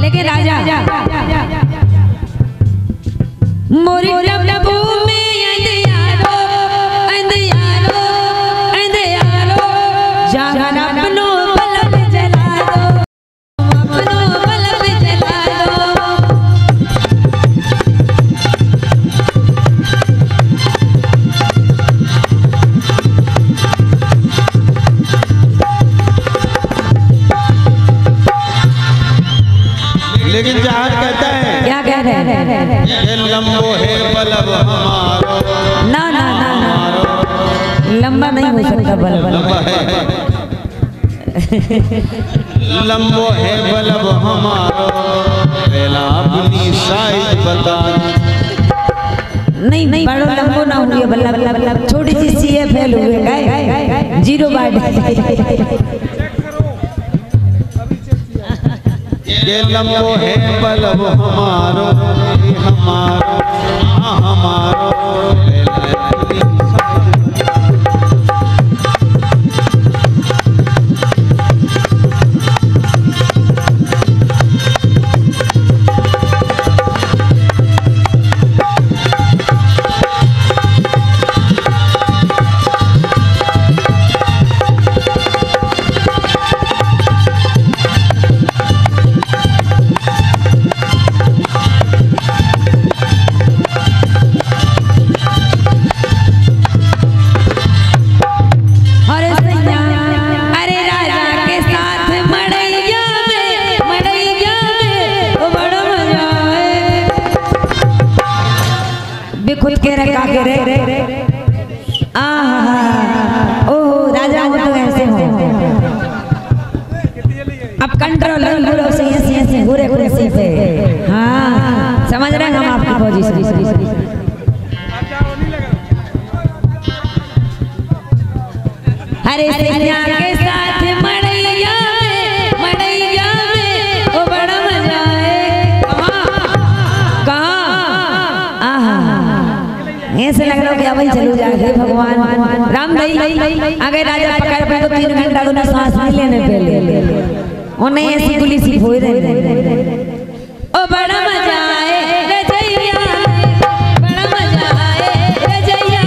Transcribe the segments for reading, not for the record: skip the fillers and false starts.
लेकिन राजा मोरी डब्बू में अंधियारो अंधियारो अंधियारो जान अपनो बल्ब जला दो अपनो बल्ब जला दो। लेकिन जहाज कहता है क्या कह रहे हैं? ये लंबो है बल्ब हमारो। ना ना ना ना लंबा नहीं हो सकता बल्ब। लंबा है लंबो है बल्ब हमारो पहला अपनी साइज बता। नहीं नहीं बड़ो लंबो ना हुए बल्ब छोटी सी सीए फेल हुए गाय 0 बार। ये लंबो है बल्ब हमारो हमारो हमारो खुद के रखा के रे ओह राजा हो तो ऐसे हो। अब कंट्रोल पूरा से घूरे कुर्सी पे। हाँ समझ रहे हैं हम आपकी पोजीशन। हरे सैया के साथ मड़ैया में ओ बड़ा मजा है। कहाँ ऐसे लग रहा हो कि अब ही चलो जाए भगवान राम भाई अगर राजा पकड़ पे तो 3 घंटा को ना सांस नहीं लेने पहले उन्हें ऐसी पुलिस ही हो रहे ओ बड़ा मजा आए रजैया बड़ा मजा आए रजैया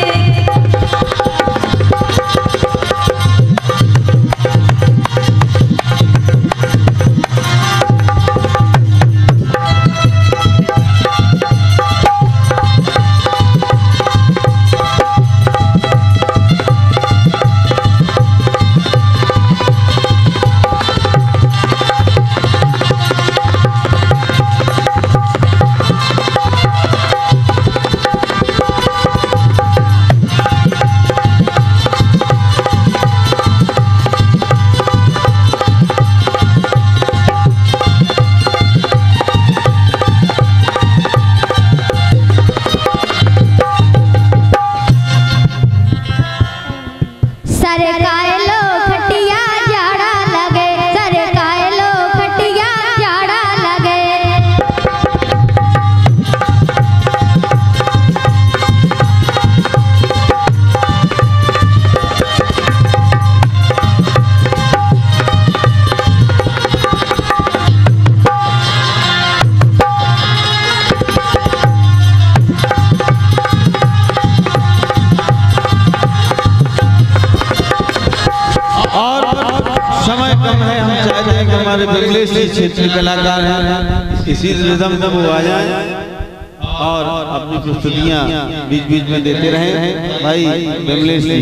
हमारे बंगले से क्षेत्रीय कलाकार हैं इसी रिदम में वो आ जाए और अपनी प्रस्तुतियां बीच बीच में देते रहे। भाई बंगले से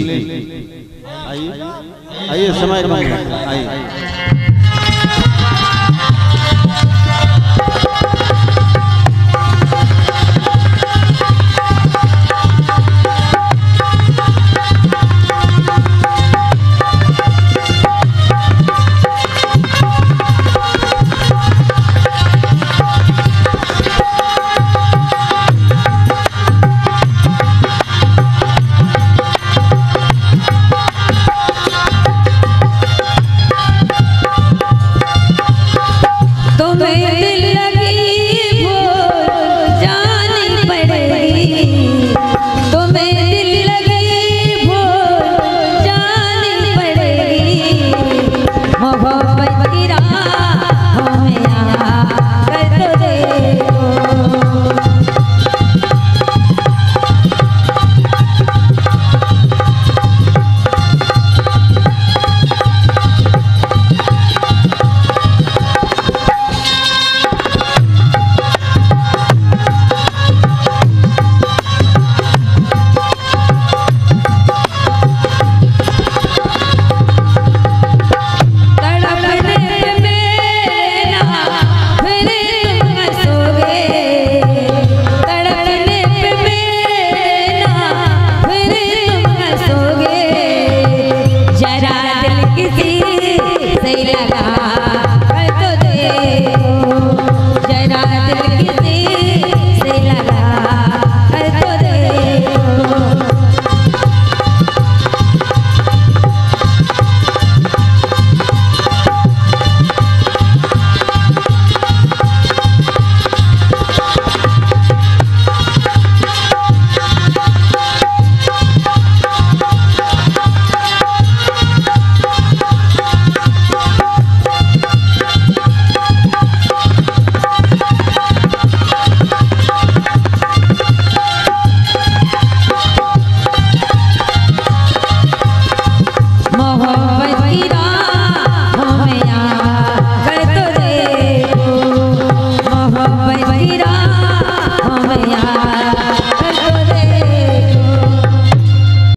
आइए समय कम है आइए। किसी से लगा